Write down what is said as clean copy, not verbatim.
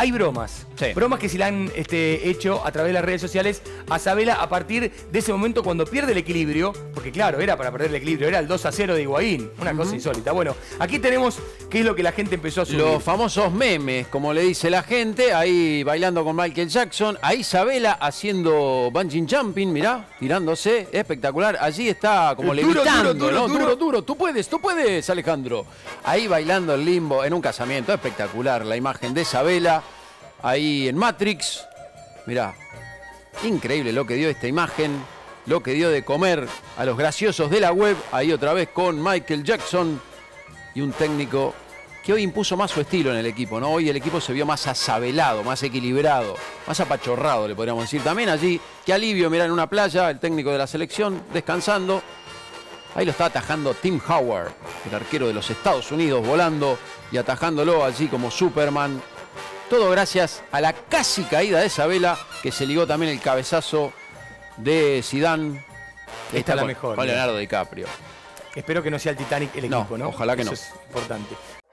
hay bromas. Sí. Bromas que se le han hecho a través de las redes sociales a Sabela a partir de ese momento cuando pierde el equilibrio. Porque claro, era para perder el equilibrio. Era el 2-0 de Higuaín. Una cosa insólita. Bueno, aquí tenemos qué es lo que la gente empezó a subir. Los famosos memes, como le dice la gente, ahí bailando con Michael Jackson, ahí Sabela haciendo bungee jumping, mirá, tirándose, espectacular. Allí está como Duro, levitando, duro, ¿no? Duro. Tú puedes, Alejandro. Ahí bailando el limbo en un casamiento, espectacular la imagen de Sabela, ahí en Matrix. Mirá, increíble lo que dio esta imagen, lo que dio de comer a los graciosos de la web, ahí otra vez con Michael Jackson y un técnico que hoy impuso más su estilo en el equipo, ¿no? Hoy el equipo se vio más asabelado, más equilibrado, más apachorrado, le podríamos decir. También allí, qué alivio, mirá, en una playa, el técnico de la selección descansando. Ahí lo está atajando Tim Howard, el arquero de los Estados Unidos, volando y atajándolo allí como Superman. Todo gracias a la casi caída de Sabela, que se ligó también el cabezazo de Zidane. Esta es la mejor. Con Leonardo DiCaprio. Espero que no sea el Titanic el equipo, ¿no? Ojalá que no. Eso es importante.